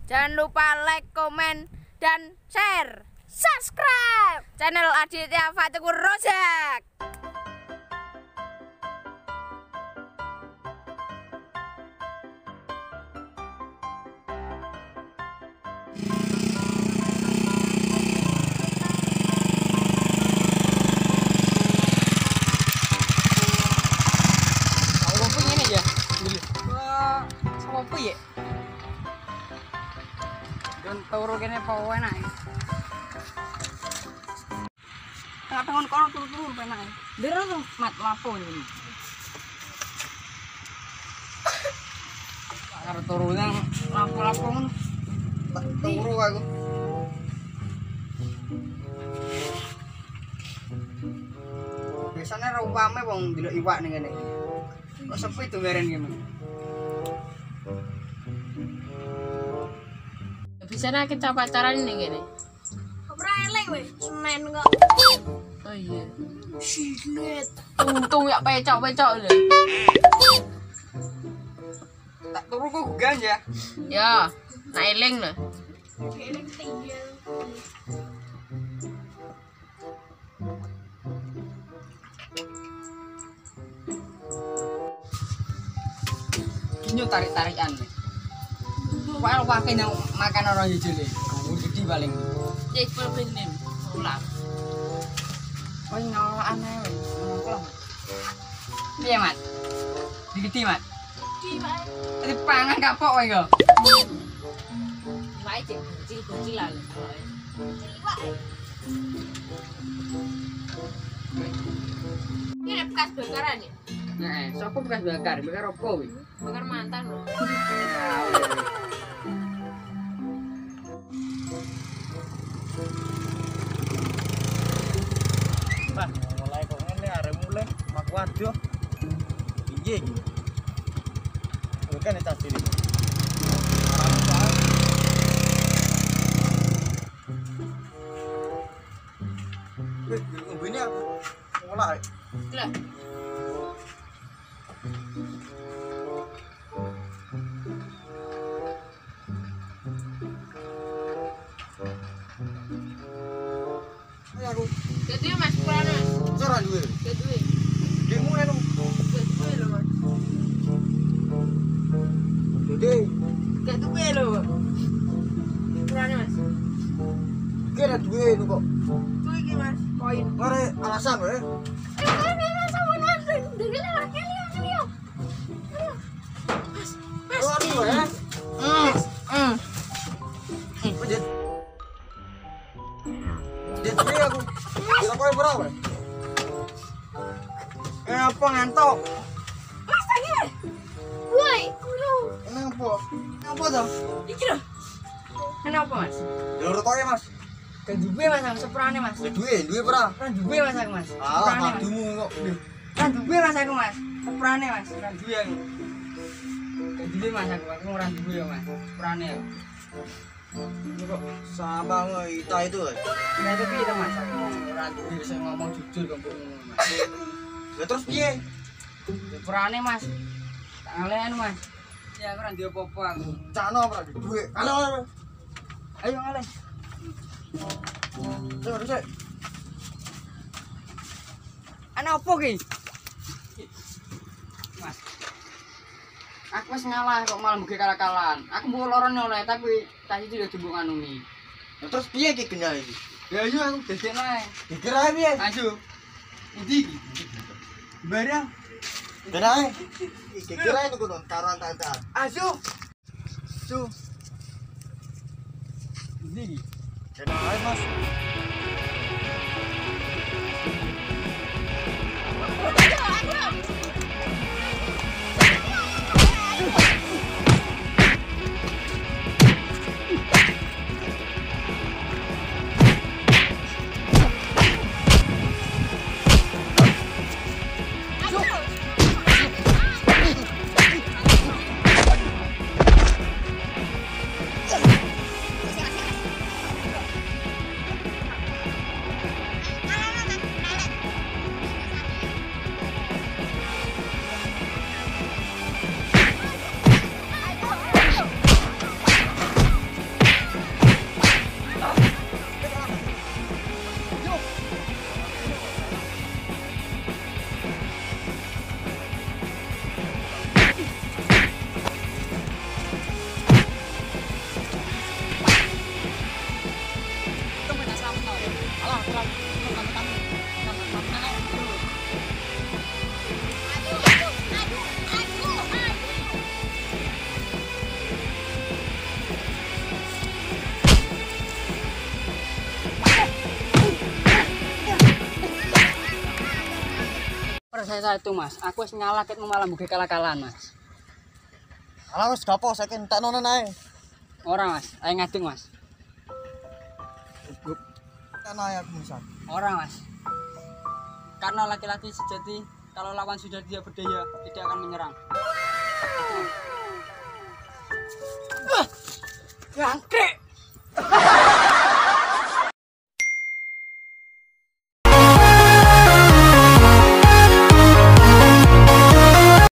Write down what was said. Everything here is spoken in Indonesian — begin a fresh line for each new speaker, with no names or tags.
Jangan lupa like, komen, dan share.
Subscribe
channel Aditya Fatikur Rojak.
apa ya?
Dan turu kene apa enak. Tengah-tengah kono turu-turu enak. Ndero tuh mat lapo ini. Karo turu nang lampu-lampu ngono. Tak turu aku. Biasanya rupame wong ndelok iwak ning kene. Kok sepi to ngaren ngene.
Bisa kita pacaran nih gini.
Ora elek weh, semen kok.
Oh iya.
Silet.
Untung ya pecok-pecok lho.
Tak turu kok ganja.
Ya, nak eling lho.
Elek tinggal.
Inyo tarik-tarikan. Wae wae nang makan orang jejele. Gede paling.
Cek pelbenin. Ulang.
Kowe nolak aneh wae. Piye, Mat? Digede, Mat.
Di wae.
Ini pangan kapok wae kok.
Wae cek kecil-kecilan. Ini bekas bakaran ya?
Heeh, sapa bekas bakar? Bakar opo kuwi?
Bakar mantan loh.
Nah, mulai kok ngene arek mulai mak waduh. Piye iki? Bukan tas diri. Wih, ngene aku. Mulai.
Lah.
Aku
Jadi Mas Purana Mas.
ora duwe.
Jadi
Demu anu.
lho Mas.
Dede,
Gak duwe lho. Purana Mas.
kira duwe nu kok.
Duwe iki Mas. Koin.
Ora alasan wae. Ora duwe. Pedet. Pedet duwe aku. Kira kowe berapa? Apa ngantuk?
Mas tadi. Woi, kulo.
Kenapa? Kenapa toh?
Iki lho.
Kenapa, Mas?
Ya urut kowe, Mas.
Kan duwe Mas aku sepurane, Mas.
Ya duwe pera.
Kan duwe Mas aku, Mas.
Alah,
Sepurane, Mas.
madumu kok.
Kan duwe Mas aku, Mas. Sepurane, Mas. Kan duwe aku. Kan duwe Mas aku ora duwe ya, Mas. Sepurane aku.
Ini kok sama Ita itu.
Nah itu piye to, Mas? Aku ora duwe sing ngomong jujur kok ngono, Mas.
Ya terus piye?
Sepurane, Mas. Tak ngalen, Mas. Ya aku ora duwe apa-apa aku.
Cakno ora duwe. Halo.
Ayo ngalen.
Terus sik.
Ana opo ki? Mas. Aku wis ngalah kok malah mugi kalah-kalahan. Aku mbok lorone oleh tapi tadi tidak dimbung anungi.
Ya terus piye iki genyah iki?
Ya iya aku dedek ae.
Dikira ae piye?
Ayo. Idi iki. Barang.
Ben ae. Iki kira ae niku taruhan tantan.
Ayo. Su. Idi.
Ben ae, Mas.
Percaya itu mas, aku wis nyalaketmu malah mugi kalah-kalahan mas.
Alah wis gapo saiki tak nonen ae.
Ora mas, ayo ngadeg mas.
Kan ae aku misal.
Ora mas. Karena laki-laki sejati kalau lawan sudah dia berdaya tidak akan menyerang. Ngangkrik.